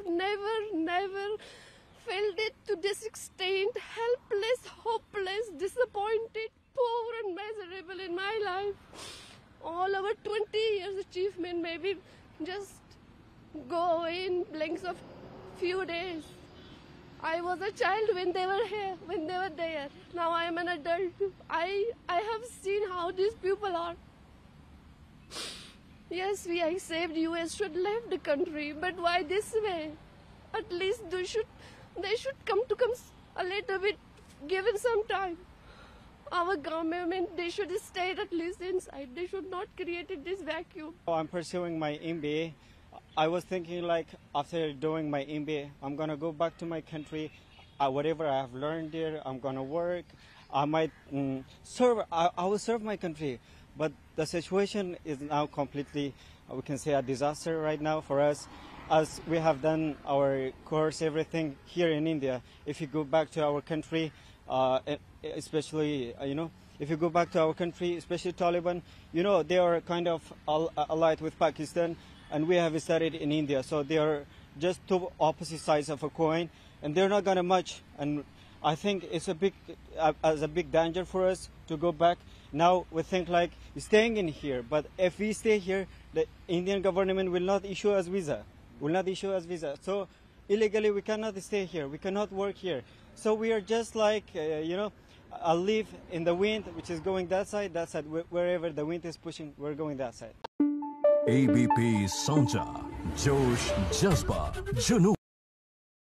have never felt it to this extent, helpless, hopeless, disappointed, poor and miserable in my life. All our 20 years achievement maybe just go in blinks of few days. I was a child when they were here, when they were there. Now I am an adult. I have seen how these people are. Yes, we accept US should leave the country, but why this way? At least they should come a little bit, given some time. Our government, they should stay at least inside. They should not create this vacuum. I'm pursuing my MBA. I was thinking like after doing my MBA, I'm going to go back to my country. Whatever I have learned there, I'm going to work. I might serve, I will serve my country. But the situation is now completely, we can say, a disaster right now for us. As we have done our course, everything here in India, if you go back to our country, especially, if you go back to our country, especially Taliban, they are kind of allied with Pakistan, and we have studied in India. So they are just two opposite sides of a coin, and they're not going to match. And I think it's a big danger for us to go back. Now we think like staying in here, but if we stay here, the Indian government will not issue us visa. So illegally we cannot stay here. We cannot work here. So we are just like, a leaf in the wind, which is going that side. Wherever the wind is pushing, we're going that side. ABP Sonja, Josh Jazba, Junoo.